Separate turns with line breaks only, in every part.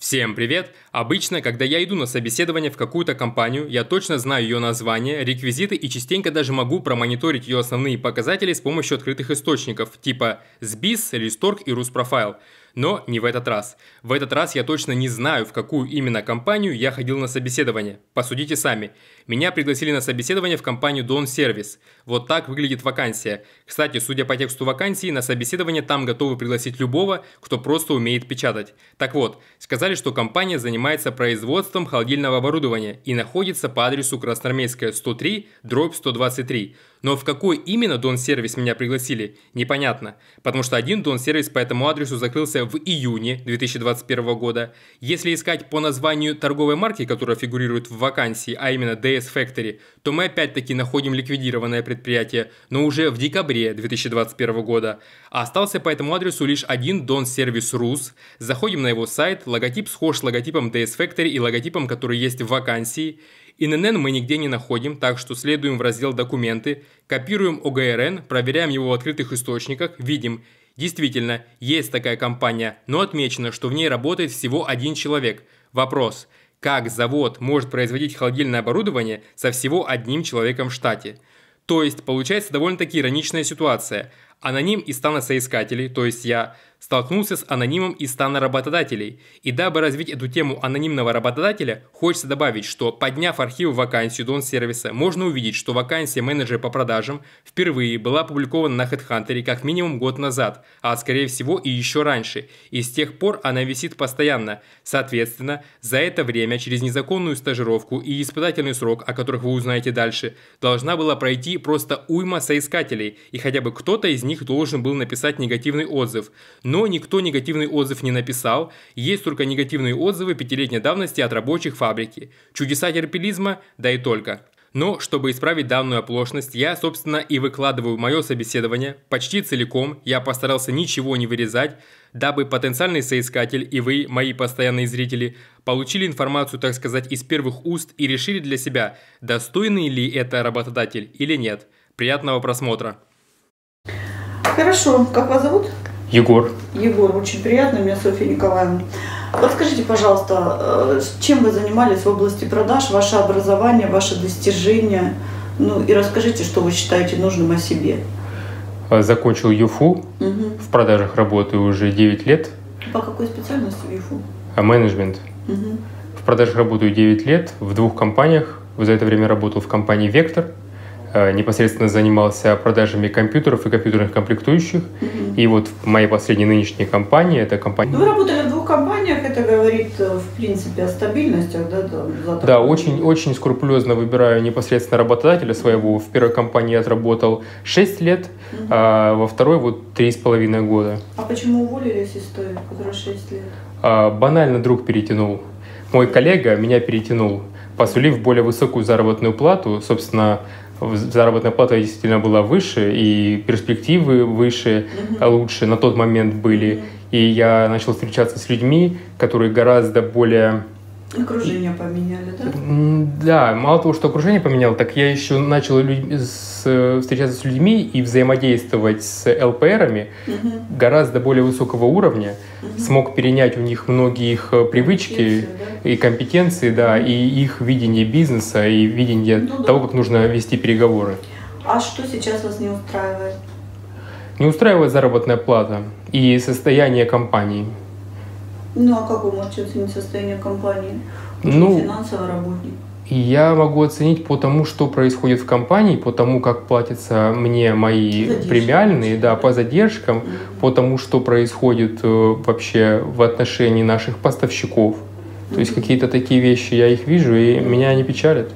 Всем привет! Обычно, когда я иду на собеседование в какую-то компанию, я точно знаю ее название, реквизиты и частенько даже могу промониторить ее основные показатели с помощью открытых источников, типа SBIS, Listorg и Rusprofile. Но не в этот раз. В этот раз я точно не знаю, в какую именно компанию я ходил на собеседование. Посудите сами. Меня пригласили на собеседование в компанию Don Service. Вот так выглядит вакансия. Кстати, судя по тексту вакансии, на собеседование там готовы пригласить любого, кто просто умеет печатать. Так вот, сказали, что компания занимается производством холодильного оборудования и находится по адресу Красноармейская, 103/123. Но в какой именно Don Service меня пригласили, непонятно, потому что один Don Service по этому адресу закрылся в июне 2021 года. Если искать по названию торговой марки, которая фигурирует в вакансии, а именно DS Factory, то мы опять-таки находим ликвидированное предприятие, но уже в декабре 2021 года. А остался по этому адресу лишь один Don Service Rus. Заходим на его сайт, логотип схож с логотипом DS Factory и логотипом, который есть в вакансии. ИНН мы нигде не находим, так что следуем в раздел «Документы», копируем ОГРН, проверяем его в открытых источниках, видим, действительно, есть такая компания, но отмечено, что в ней работает всего один человек. Вопрос: как завод может производить холодильное оборудование со всего одним человеком в штате? То есть, получается довольно-таки ироничная ситуация. Аноним из стана соискателей, то есть я, столкнулся с анонимом из стана работодателей. И дабы развить эту тему анонимного работодателя, хочется добавить, что подняв архив вакансию Don сервиса, можно увидеть, что вакансия менеджера по продажам впервые была опубликована на HeadHunter как минимум год назад, а скорее всего и еще раньше. И с тех пор она висит постоянно. Соответственно, за это время через незаконную стажировку и испытательный срок, о которых вы узнаете дальше, должна была пройти просто уйма соискателей, и хотя бы кто-то из них должен был написать негативный отзыв. Но никто негативный отзыв не написал, есть только негативные отзывы 5-летней давности от рабочих фабрики. Чудеса терпелизма, да и только. Но, чтобы исправить данную оплошность, я, собственно, и выкладываю мое собеседование почти целиком, я постарался ничего не вырезать, дабы потенциальный соискатель и вы, мои постоянные зрители, получили информацию, так сказать, из первых уст и решили для себя, достойный ли это работодатель или нет. Приятного просмотра.
Хорошо, как вас зовут?
Егор.
Егор, очень приятно, меня Софья Николаевна. Подскажите, пожалуйста, чем вы занимались в области продаж, ваше образование, ваши достижения? Ну и расскажите, что вы считаете нужным о себе.
Закончил ЮФУ, в продажах работаю уже 9 лет.
По какой специальности в ЮФУ?
Менеджмент. В продажах работаю 9 лет, в 2 компаниях. За это время работал в компании «Вектор». Непосредственно занимался продажами компьютеров и компьютерных комплектующих. И вот в моей последней нынешней компании, это компания...
Вы работали в 2 компаниях, это говорит, в принципе, о стабильности, да?
Да, очень скрупулезно выбираю непосредственно работодателя своего. В первой компании я отработал 6 лет, а во второй вот 3,5 года.
А почему уволились из той, которая 6 лет?
Банально друг перетянул. Мой коллега меня перетянул, посулив более высокую заработную плату. Собственно, заработная плата действительно была выше, и перспективы выше, лучше на тот момент были. И я начал встречаться с людьми, которые гораздо более...
Окружение поменяли, да?
Да, мало того, что окружение поменял, так я еще начал встречаться с людьми и взаимодействовать с ЛПРами гораздо более высокого уровня. Смог перенять у них многие их привычки и компетенции, да, и их видение бизнеса, и видение того, как нужно вести переговоры.
А что сейчас вас не устраивает?
Не устраивает заработная плата и состояние компании.
Ну, а как вы можете оценить состояние компании? Финансовый работник.
Я могу оценить по тому, что происходит в компании, по тому, как платятся мне мои премиальные, да, по задержкам, по тому, что происходит вообще в отношении наших поставщиков. То есть какие-то такие вещи, я их вижу, и меня они печалят.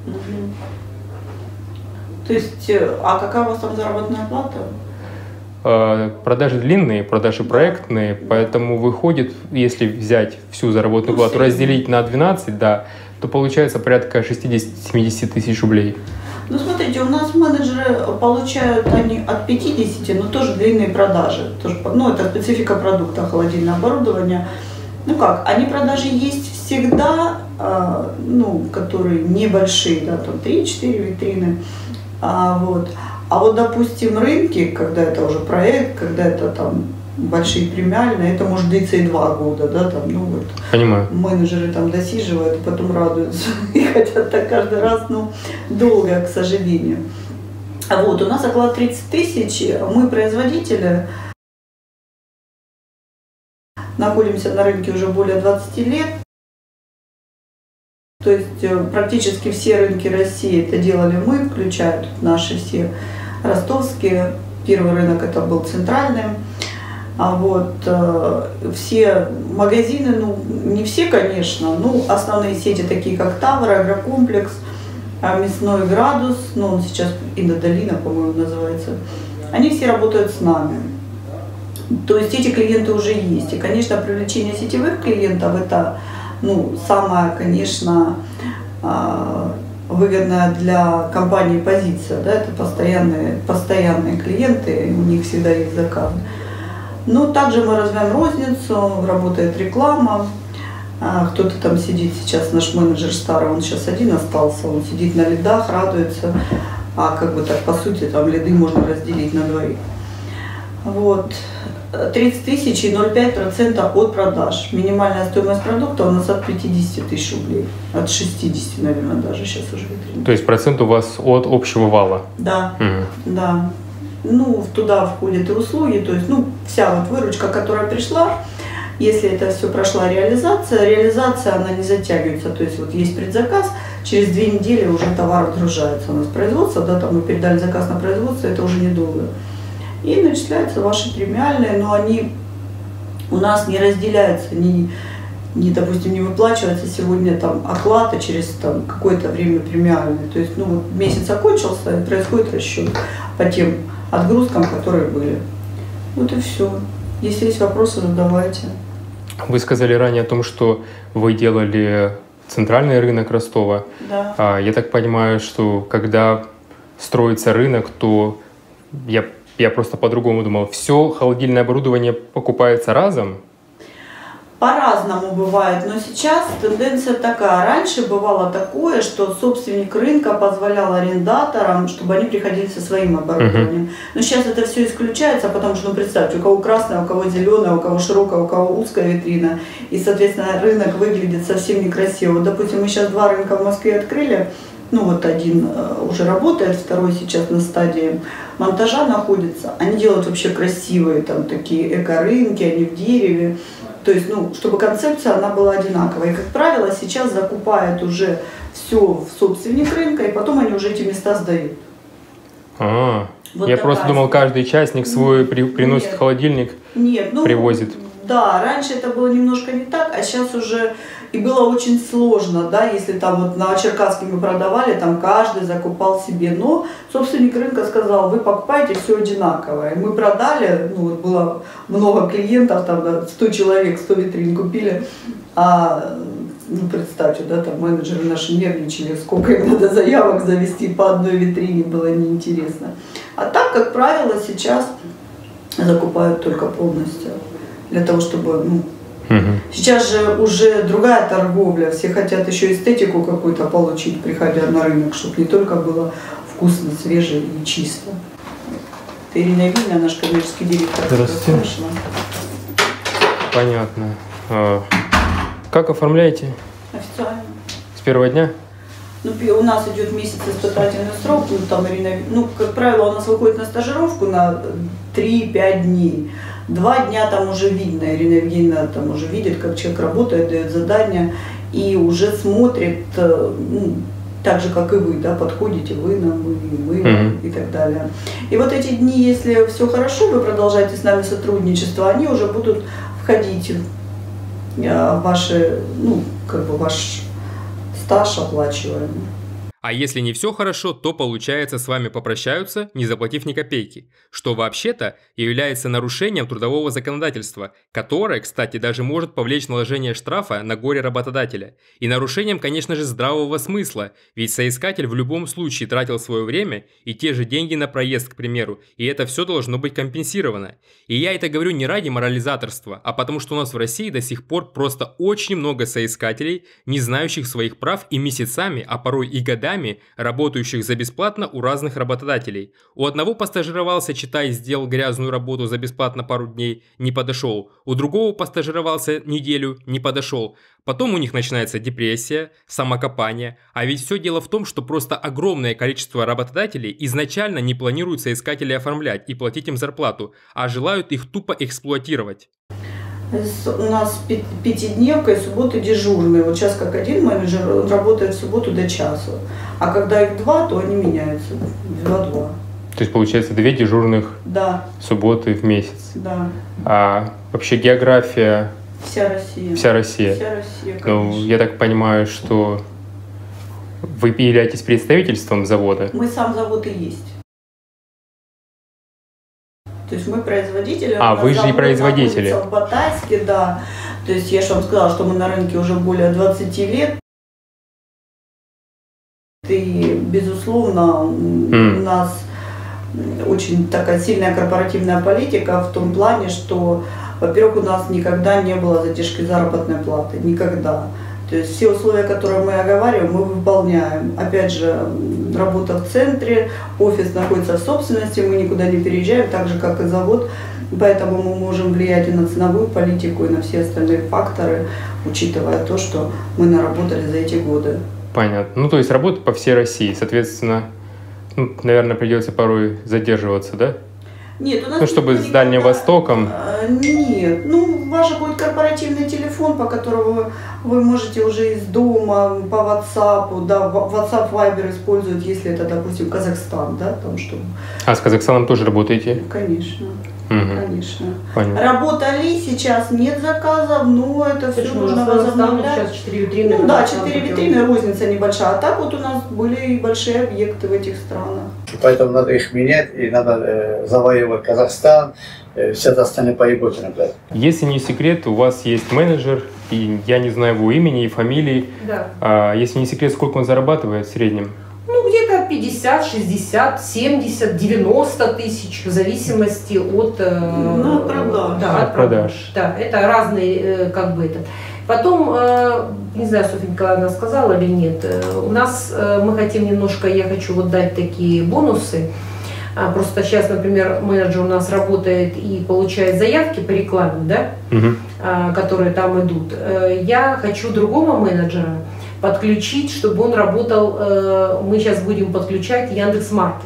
То есть, а какая у вас там заработная плата?
Продажи длинные, продажи проектные, поэтому выходит, если взять всю заработную плату, разделить на 12, да, то получается порядка 60-70 тысяч рублей.
Ну, смотрите, у нас менеджеры получают они от 50, но тоже длинные продажи. Тоже, ну, это специфика продукта, холодильное оборудование. Ну как, они продажи есть всегда, ну, которые небольшие, да, там 3-4 витрины, вот. А вот, допустим, рынки, когда это уже проект, когда это там большие премиальные, это может длиться и 2 года, да, там, ну вот.
Понимаю.
Менеджеры там досиживают, потом радуются и хотят так каждый раз, ну, долго, к сожалению. А вот, у нас оклад 30 тысяч, мы производители, находимся на рынке уже более 20 лет. То есть практически все рынки России это делали мы, включая тут наши все ростовские. Первый рынок это был центральный. А вот все магазины, ну не все, конечно, ну основные сети такие как Тавр, Агрокомплекс, Мясной Градус, ну он сейчас Индодолина, по-моему, называется, они все работают с нами. То есть эти клиенты уже есть. И, конечно, привлечение сетевых клиентов это, ну, самая, конечно, выгодная для компании позиция. Да? Это постоянные клиенты, у них всегда есть заказы. Но также мы развиваем розницу, работает реклама. Кто-то там сидит сейчас, наш менеджер старый, он сейчас один остался, он сидит на лидах, радуется. А как бы так, по сути, там лиды можно разделить на двоих. Вот. 30 тысяч и 0,5% от продаж. Минимальная стоимость продукта у нас от 50 тысяч рублей. От 60, наверное, даже сейчас уже.
То есть процент у вас от общего вала?
Да, да. Ну, туда входят и услуги, то есть, ну, вся вот выручка, которая пришла, если это все прошла реализация, она не затягивается. То есть, вот есть предзаказ, через 2 недели уже товар отгружается у нас производство, да, там мы передали заказ на производство, это уже недолго. И начисляются ваши премиальные, но они у нас не разделяются, допустим, не выплачивается сегодня там оклад, а через там какое-то время премиальные. То есть, ну, вот месяц окончился, и происходит расчет по тем отгрузкам, которые были. Вот и все. Если есть вопросы, задавайте.
Вы сказали ранее о том, что вы делали центральный рынок Ростова.
Да.
Я так понимаю, что когда строится рынок, то я просто по-другому думал. Все холодильное оборудование покупается разом?
По-разному бывает, но сейчас тенденция такая. Раньше бывало такое, что собственник рынка позволял арендаторам, чтобы они приходили со своим оборудованием. Но сейчас это все исключается, потому что, ну, представьте, у кого красная, у кого зеленая, у кого широкая, у кого узкая витрина. И, соответственно, рынок выглядит совсем некрасиво. Вот, допустим, мы сейчас 2 рынка в Москве открыли. Ну вот один уже работает, второй сейчас на стадии монтажа находится. Они делают вообще красивые там такие эко-рынки, они в дереве. То есть, ну, чтобы концепция она была одинаковая. И, как правило, сейчас закупают уже все в собственник рынка, и потом они уже эти места сдают.
Вот я просто думал, каждый частник свой приносит холодильник, привозит.
Да, раньше это было немножко не так, а сейчас уже и было очень сложно, да, если там вот на Черкасске мы продавали, там каждый закупал себе, но собственник рынка сказал, вы покупаете все одинаковое. Мы продали, ну вот было много клиентов, там да, 100 человек, 100 витрин купили, ну представьте, да, там менеджеры наши нервничали, сколько им надо заявок завести по одной витрине, было неинтересно. А так, как правило, сейчас закупают только полностью. Для того, чтобы, ну, сейчас же уже другая торговля, все хотят еще эстетику какую-то получить, приходя на рынок, чтобы не только было вкусно, свеже и чисто. Это Ирина Евгеньевна, наш коммерческий директор.
Здравствуйте. Понятно. Как оформляете?
Официально.
С первого дня?
Ну, у нас идет месяц испытательный срок, ну, там Ирина, ну, как правило, у нас выходит на стажировку на 3-5 дней. 2 дня там уже видно, Ирина Евгеньевна там уже видит, как человек работает, дает задания и уже смотрит, ну, так же, как и вы, да, подходите вы нам, мы и так далее. И вот эти дни, если все хорошо, вы продолжаете с нами сотрудничество, они уже будут входить в ваши, ну, как бы ваш стаж оплачиваемый.
А если не все хорошо, то получается с вами попрощаются, не заплатив ни копейки, что вообще-то является нарушением трудового законодательства, которое, кстати, даже может повлечь наложение штрафа на горе работодателя. И нарушением, конечно же, здравого смысла, ведь соискатель в любом случае тратил свое время и те же деньги на проезд, к примеру, и это все должно быть компенсировано. И я это говорю не ради морализаторства, а потому что у нас в России до сих пор просто очень много соискателей, не знающих своих прав и месяцами, а порой и годами руками, работающих за бесплатно у разных работодателей. У одного постажировался, читай, сделал грязную работу за бесплатно пару дней, не подошел. У другого постажировался неделю, не подошел. Потом у них начинается депрессия, самокопание. А ведь все дело в том, что просто огромное количество работодателей изначально не планируют соискателей оформлять и платить им зарплату, а желают их тупо эксплуатировать.
У нас пятидневка и субботы дежурные. Вот сейчас как один менеджер, он работает в субботу до часу. А когда их два, то они меняются. 2-2.
То есть получается 2 дежурных субботы в месяц.
Да.
А вообще география?
Вся Россия.
Вся Россия.
Вся Россия, конечно.
Ну, я так понимаю, что вы являетесь представительством завода?
Мы сам завод и есть. То есть мы производители.
А, вы же и производители.
В Батайске, да. То есть я же вам сказала, что мы на рынке уже более 20 лет. И, безусловно, у нас очень такая сильная корпоративная политика в том плане, что, во-первых, у нас никогда не было задержки заработной платы. Никогда. То есть все условия, которые мы оговариваем, мы выполняем. Опять же, работа в центре, офис находится в собственности, мы никуда не переезжаем, так же, как и завод. Поэтому мы можем влиять и на ценовую политику, и на все остальные факторы, учитывая то, что мы наработали за эти годы.
Понятно. Ну, то есть работа по всей России. Соответственно, наверное, придется порой задерживаться, да?
Нет, у нас
чтобы с Дальним Востоком.
Нет, ваш будет корпоративный телефон, по которому вы можете уже из дома по WhatsApp, да, WhatsApp, Viber использовать, если это, допустим, Казахстан, да, там что.
А с Казахстаном тоже работаете?
Конечно.
Угу.
Конечно.
Понятно.
Работали, сейчас нет заказов, но это все нужно возобновлять.
Сейчас 4 витрины.
Ну да, 4 витрины, розница небольшая. А так вот у нас были и большие объекты в этих странах.
Поэтому надо их менять, и надо завоевывать Казахстан, все остальные поеботы, например.
Если не секрет, у вас есть менеджер, и я не знаю его имени и фамилии.
Да.
Если не секрет, сколько он зарабатывает в среднем?
Ну, где-то 50, 60, 70, 90 тысяч, в зависимости от...
от продаж.
Да, от продаж. Да, это разные, как бы, это. Потом, не знаю, Софья Николаевна сказала или нет, у нас, мы хотим немножко, я хочу вот дать такие бонусы. Просто сейчас, например, менеджер у нас работает и получает заявки по рекламе, да, которые там идут. Я хочу другого менеджера подключить, чтобы он работал, мы сейчас будем подключать Яндекс.Маркет.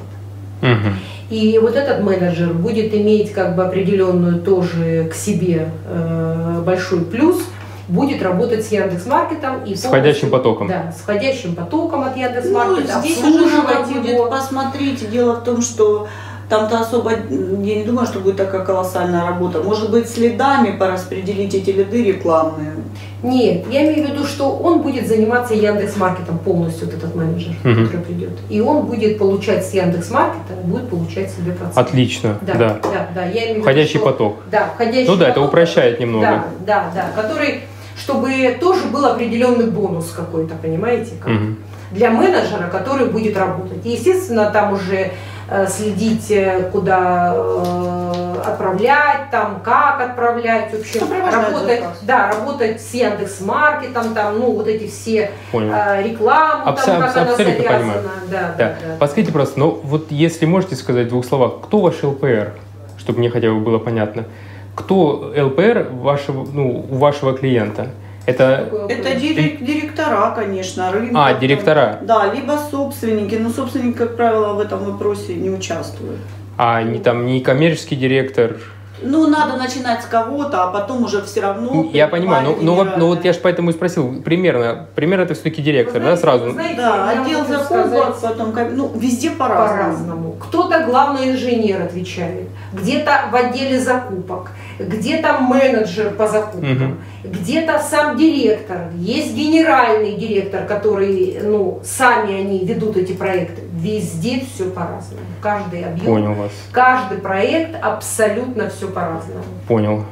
И вот этот менеджер будет иметь как бы определенную тоже к себе большой плюс, будет работать с Яндекс.Маркетом и
с входящим потоком.
Да, с входящим потоком от Яндекс.Маркета.
Здесь уже надо будет посмотреть. Дело в том, что там-то особо, я не думаю, что будет такая колоссальная работа. Может быть, следами пораспределить эти лиды рекламные?
Нет, я имею в виду, что он будет заниматься Яндекс.Маркетом полностью, вот этот менеджер, который придет. И он будет получать с Яндекс.Маркета, будет получать себе процент.
Отлично, да.
Я имею
входящий
в виду,
поток.
Да, входящий
поток. Ну да,
поток,
это упрощает немного.
Да, который, чтобы тоже был определенный бонус какой-то, понимаете, как? Для менеджера, который будет работать. И, естественно, там уже следить, куда отправлять, там, как отправлять, вообще работать с Яндекс.Маркетом, там, вот эти все рекламы, там, как она завязана.
Да. Подскажите просто, вот если можете сказать в 2 словах, кто ваш ЛПР, чтобы мне хотя бы было понятно, кто ЛПР у вашего клиента? Это
директора, конечно, рынка.
Директора.
Да, либо собственники, но собственники, как правило, в этом вопросе не участвуют.
А не коммерческий директор?
Надо начинать с кого-то, а потом уже все равно...
Я понимаю, но вот я же поэтому и спросил, примерно это все-таки директор, да, сразу?
Да, отдел закупок, потом, везде по-разному.
Кто-то главный инженер отвечает, где-то в отделе закупок, где-то менеджер по закупкам, где-то сам директор, есть генеральный директор, который, сами они ведут эти проекты. Везде все по-разному. Каждый объем,
Понял вас.
Каждый проект абсолютно все по-разному.
Понял.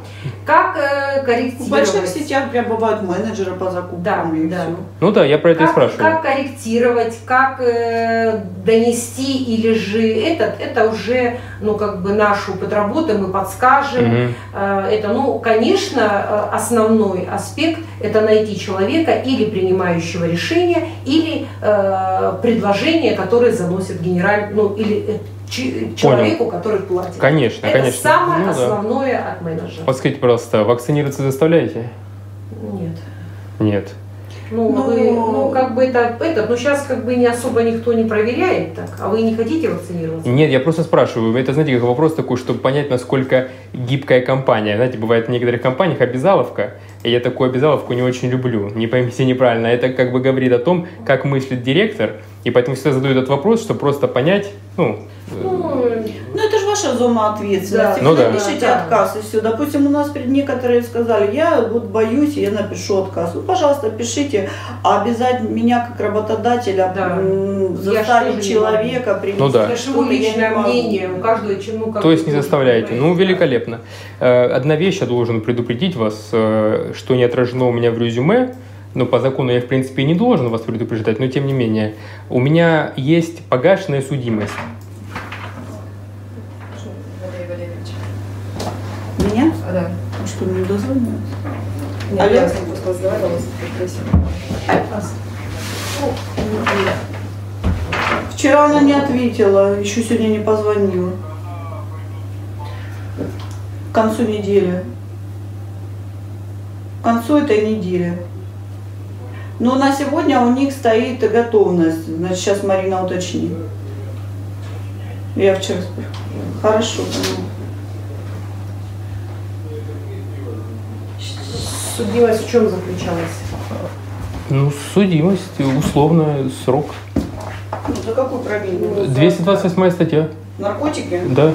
Как
В
корректировать?
больших сетях прям бывают менеджеры по закупкам
Да,
и
да.
все.
Ну да, я про это и спрашиваю.
Как корректировать, как донести, или же это уже, ну, как бы наш опыт работы, мы подскажем.
Мгм.
Это, ну, конечно, основной аспект – это найти человека или принимающего решения, или предложение, которое заносит генераль, ну, или человеку, который платит.
Конечно,
Это
конечно.
самое
Ну да.
основное от менеджера.
Вот скажите, пожалуйста, вакцинироваться заставляете?
Нет.
Нет.
Ну,
Ну,
вы, ну, как бы ну, сейчас как бы не особо никто не проверяет так, а вы не хотите вакцинироваться?
Нет, я просто спрашиваю. Это, знаете, как вопрос такой, чтобы понять, насколько гибкая компания. Знаете, бывает в некоторых компаниях обязаловка, и я такую обязаловку не очень люблю. Не поймите неправильно. Это как бы говорит о том, как мыслит директор, и поэтому всегда задаю этот вопрос, чтобы просто понять,
Ну, это же ваша зона ответственности.
Ну
Вы
да.
напишите
Да.
отказ и все. Допустим, у нас некоторые сказали, я вот боюсь, я напишу отказ. Ну, пожалуйста, пишите, а обязать меня как работодателя
Да.
заставить
тоже не
человека принести
Ну да.
Это же его
что-то, я
личное
не могу.
мнение, у каждого чему как
то есть не
бы,
заставляете. Ну,
понимаете, да.
великолепно. Одна вещь, я должен предупредить вас, что не отражено у меня в резюме, но по закону я, в принципе, и не должен вас предупреждать, но тем не менее, у меня есть погашенная судимость.
Валерий Валерьевич.
Меня?
Да.
А что, не дозвонилась?
Нет,
Алло?
я с ним просто разговаривала, спросила.
Вчера она не ответила, еще сегодня не позвонила. К концу недели. К концу этой недели. Но на сегодня у них стоит готовность. Значит, сейчас Марина уточнит. Я вчера спросила. Хорошо.
Судимость в чем заключалась?
Ну, судимость, условно, срок.
Ну, за какую провину?
228 статья.
Наркотики?
Да.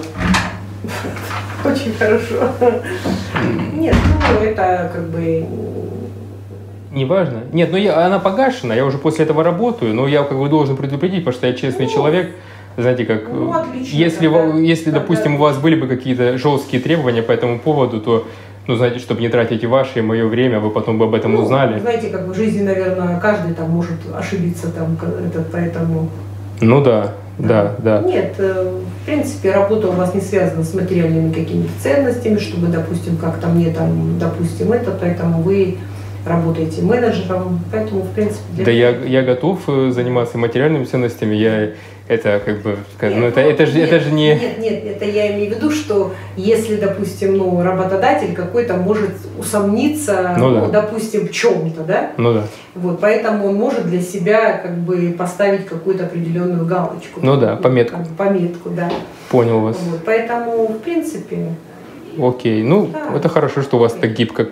Очень хорошо. Нет, ну это как бы...
Неважно. Нет, ну она погашена, я уже после этого работаю, но я как бы должен предупредить, потому что я честный человек. Знаете, как
Ну, отлично,
если,
тогда-
если
тогда-
допустим, у вас были бы какие-то жесткие требования по этому поводу, то, ну, знаете, чтобы не тратить и ваше, и мое время, вы потом бы об этом
Ну,
узнали.
знаете, как в жизни, наверное, каждый там может ошибиться, там, поэтому...
Ну да, да.
Нет, в принципе, работа у вас не связана с материальными какими-то ценностями, чтобы, допустим, как-то мне там, допустим, это, поэтому вы работаете менеджером, поэтому, в принципе...
Да, я готов заниматься материальными ценностями, я это как бы, ну, это же не...
Нет, это я имею в виду, что если, допустим, ну, работодатель какой-то может усомниться,
Ну да.
допустим, в чем-то, да?
Ну да.
Вот, поэтому он может для себя как бы поставить какую-то определенную галочку.
Ну да, пометку.
Как бы пометку, да.
Понял вас.
Вот, поэтому, в принципе,
Окей. Ну,
Да.
это хорошо, что у вас так гибко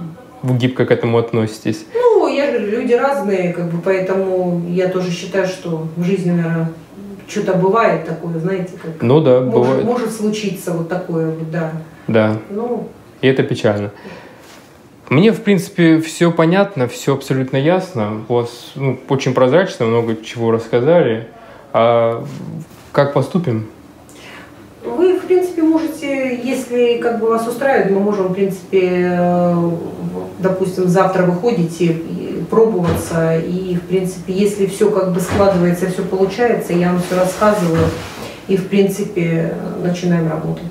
к этому относитесь.
ну, я же говорю, люди разные, как бы, поэтому я тоже считаю, что в жизни, наверное, что-то бывает такое, знаете, как
Ну да, бывает.
может случиться вот такое, вот, да.
Да.
Ну,
И это печально. Мне, в принципе, все понятно, все абсолютно ясно. У вас очень прозрачно, много чего рассказали. А как поступим?
вы, в принципе, можете, если как бы вас устраивает, мы можем, в принципе, допустим, завтра выходите и пробоваться, и, в принципе, если все как бы складывается, все получается, я вам все рассказываю, и, в принципе, начинаем работать.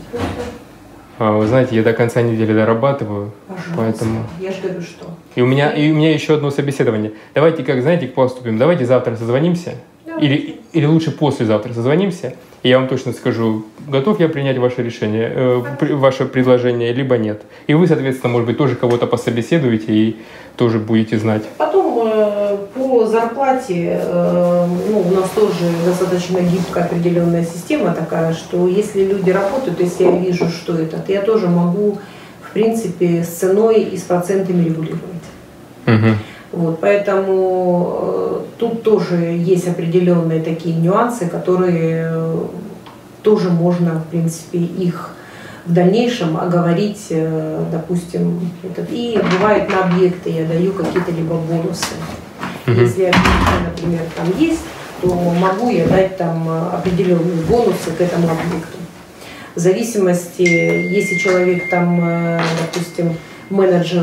Вы знаете, я до конца недели дорабатываю,
Пожалуйста.
поэтому...
Я же говорю, что.
И у меня еще одно собеседование. Давайте, как знаете, поступим? Давайте завтра созвонимся. Или лучше послезавтра созвонимся, и я вам точно скажу, готов я принять ваше решение, ваше предложение, либо нет. И вы, соответственно, может быть, тоже кого-то пособеседуете и тоже будете знать.
Потом по зарплате у нас тоже достаточно гибкая определенная система такая, что если люди работают, если я вижу, что это, то я тоже могу, в принципе, с ценой и с процентами регулировать.
Угу.
Вот, поэтому тут тоже есть определенные такие нюансы, которые тоже можно, в принципе, их в дальнейшем оговорить, допустим, и бывает на объекты я даю какие-то либо бонусы. Если объекты, например, там есть, то могу я дать там определенные бонусы к этому объекту. В зависимости, если человек там, допустим, менеджер,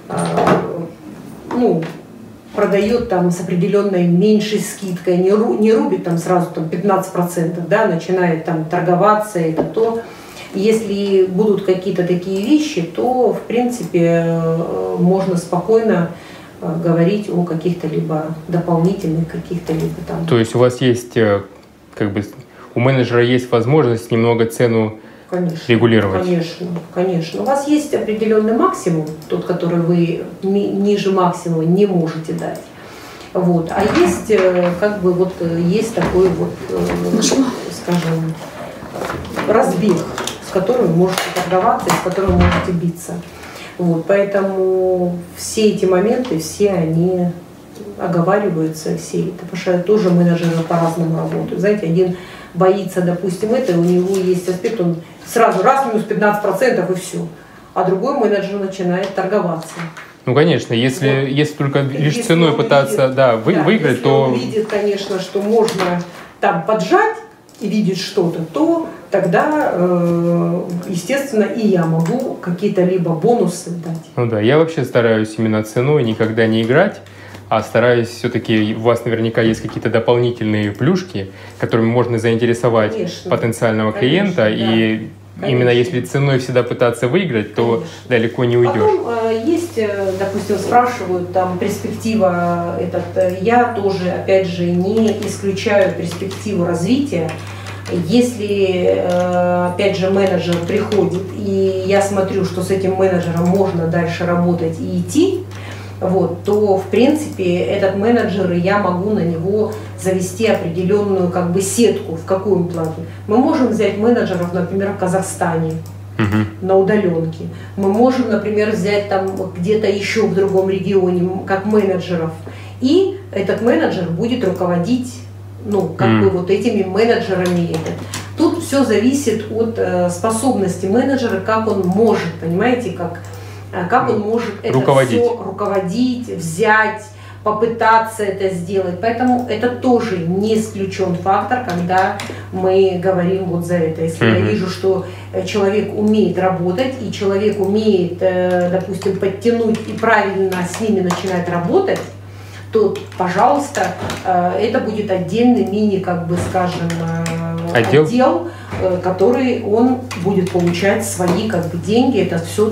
ну, продает там с определенной меньшей скидкой, не рубит там сразу там 15%, да, начинает там торговаться, это то. Если будут какие-то такие вещи, то в принципе можно спокойно говорить о каких-то либо дополнительных, каких-то либо там.
То есть у вас есть, как бы, у менеджера есть возможность немного цену регулировать?
Конечно, конечно. У вас есть определенный максимум, тот, который вы ниже максимума не можете дать. Вот. А есть, как бы, вот, есть такой вот, скажем, разбег, с которым вы можете торговаться и с которым вы можете биться. Вот. Поэтому все эти моменты, все они оговариваются, все это, потому что тоже менеджеры по-разному работают. Знаете, один боится, допустим, это, у него есть аспект, он сразу раз минус 15% и все. А другой менеджер начинает торговаться.
Ну, конечно, если только лишь
если
ценой пытаться
видит,
да, выиграть,
если
то...
он видит, конечно, что можно там поджать и видит что-то, то тогда, естественно, и я могу какие-то либо бонусы дать.
Ну да, я вообще стараюсь именно ценой никогда не играть, а стараюсь все-таки, у вас наверняка есть какие-то дополнительные плюшки, которыми можно заинтересовать потенциального клиента, и именно если ценой всегда пытаться выиграть, то далеко не уйдешь.
Потом есть, допустим, спрашивают, там, перспектива, я тоже, опять же, не исключаю перспективу развития. Если, опять же, менеджер приходит, и я смотрю, что с этим менеджером можно дальше работать и идти, вот, то, в принципе, этот менеджер, я могу на него завести определенную, как бы, сетку. В каком плане? Мы можем взять менеджеров, например, в Казахстане, на удаленке. Мы можем, например, взять там где-то еще в другом регионе, как менеджеров. И этот менеджер будет руководить, ну, как бы, вот этими менеджерами. Тут все зависит от способности менеджера, как он может, понимаете, как он может это все руководить, взять, попытаться это сделать. Поэтому это тоже не исключен фактор, когда мы говорим вот за это. Если я вижу, что человек умеет работать, и человек умеет, допустим, подтянуть и правильно с ними начинает работать, то, пожалуйста, это будет отдельный мини, как бы, скажем, отдел, который он будет получать свои, как бы, деньги. Это все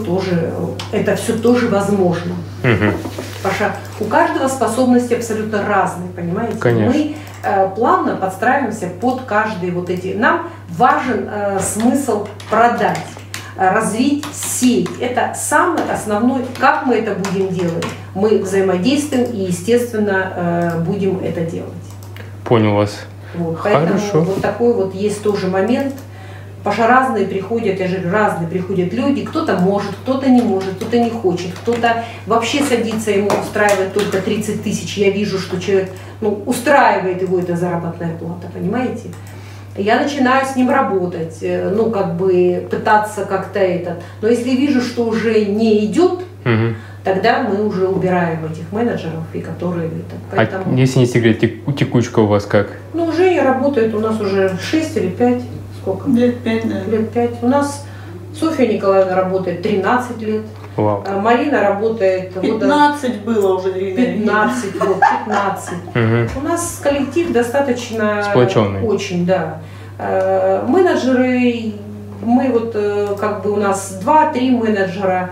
тоже возможно. Потому что у каждого способности абсолютно разные, понимаете?
Конечно.
Мы плавно подстраиваемся под каждый вот эти. Нам важен смысл продать, развить сеть. Это самый основной. Как мы это будем делать? Мы взаимодействуем и, естественно, будем это делать.
Понял вас.
Вот, поэтому вот такой вот есть тоже момент. Потому что разные приходят, я же говорю, разные приходят люди. Кто-то может, кто-то не может, кто-то не хочет, кто-то вообще садится, ему устраивает только 30 тысяч. Я вижу, что человек, ну, устраивает его эта заработная плата, понимаете? Я начинаю с ним работать, ну, как бы пытаться как-то это. Но если вижу, что уже не идет, тогда мы уже убираем этих менеджеров, и которые это. Поэтому...
А если не секрет, текучка у вас как?
Ну, уже работает, у нас уже 6 или 5. Сколько?
Лет 5, наверное.
Лет 5. У нас Софья Николаевна работает 13 лет.
Вау.
Марина работает...
15 было уже.
15, 15. У нас коллектив достаточно...
Сплоченный.
Очень, да. Менеджеры, мы вот, как бы, у нас 2-3 менеджера.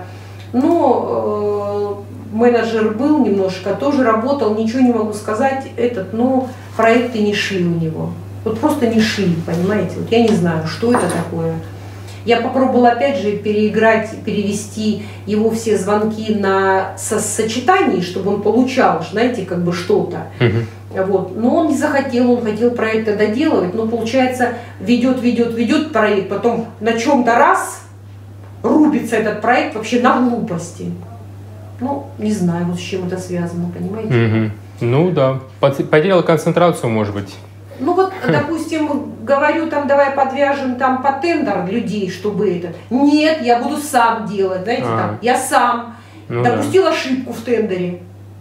Но менеджер был немножко, тоже работал, ничего не могу сказать, но проекты не шли у него. Вот просто не шли, понимаете? Вот я не знаю, что это такое. Я попробовала опять же переиграть, перевести его все звонки на сочетании, чтобы он получал, знаете, как бы что-то. Вот. Но он не захотел, он хотел проекты доделывать, но получается ведет проект, потом на чем-то раз рубится этот проект вообще на глупости. Ну, не знаю, вот с чем это связано, понимаете?
Ну да, потерял концентрацию, может быть.
Ну вот, допустим, говорю, там, давай подвяжем там по тендер людей, чтобы это. Нет, я буду сам делать, знаете, там, я сам допустил ошибку в тендере.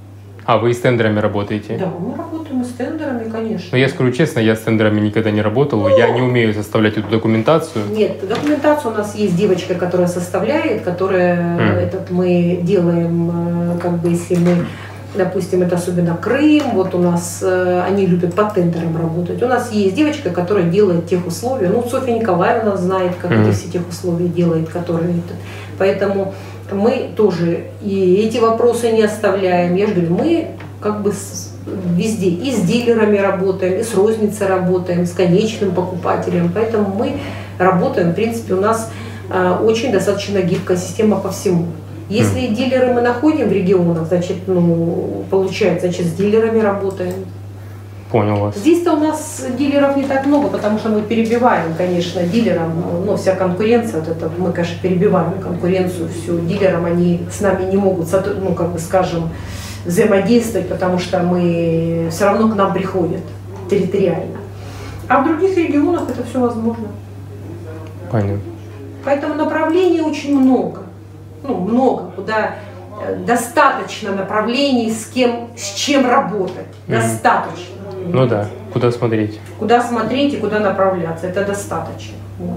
А вы и с тендерами работаете?
Да, мы работаем и с тендерами, конечно.
Но я скажу честно, я с тендерами никогда не работал, я не умею составлять эту документацию.
Нет, документацию у нас есть девочка, которая составляет, которая мы делаем, как бы, если мы, допустим, это особенно Крым, вот у нас они любят по тендерам работать. У нас есть девочка, которая делает тех условия. Ну, Софья Николаевна знает, как эти все тех условия делает, которые поэтому мы тоже и эти вопросы не оставляем. Я же говорю, мы как бы везде и с дилерами работаем, и с розницей работаем, с конечным покупателем. Поэтому мы работаем, в принципе, у нас очень достаточно гибкая система по всему. Если дилеры мы находим в регионах, значит, получается, значит, с дилерами работаем.
Понял вас.
Здесь-то у нас дилеров не так много, потому что мы перебиваем, конечно, дилерам, вся конкуренция, вот это, мы, конечно, перебиваем конкуренцию, всю. Дилерам они с нами не могут, как бы, скажем, взаимодействовать, потому что мы все равно к нам приходят территориально. А в других регионах это все возможно.
Понятно.
Поэтому направлений очень много. Много, куда достаточно направлений, с чем работать. Достаточно.
Ну да, куда смотреть.
Куда смотреть и куда направляться, это достаточно. Вот.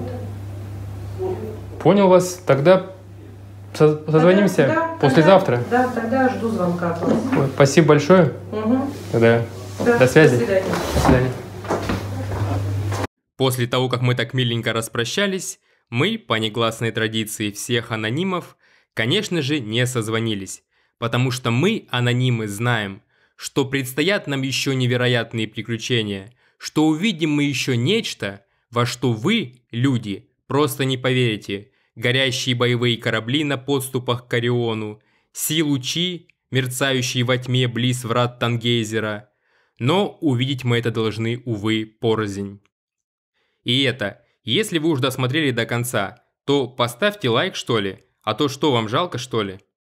Понял вас, тогда созвонимся послезавтра.
Да, тогда жду звонка от вас.
Спасибо большое. Тогда до связи.
До свидания.
До свидания. После того, как мы так миленько распрощались, мы, по негласной традиции всех анонимов, конечно же, не созвонились, потому что мы, анонимы, знаем, что предстоят нам еще невероятные приключения, что увидим мы еще нечто, во что вы, люди, просто не поверите. Горящие боевые корабли на подступах к Ориону, Си-лучи, мерцающие во тьме близ врат Тангейзера. Но увидеть мы это должны, увы, порознь. И это, если вы уж досмотрели до конца, то поставьте лайк, что ли, а то что, вам жалко, что ли?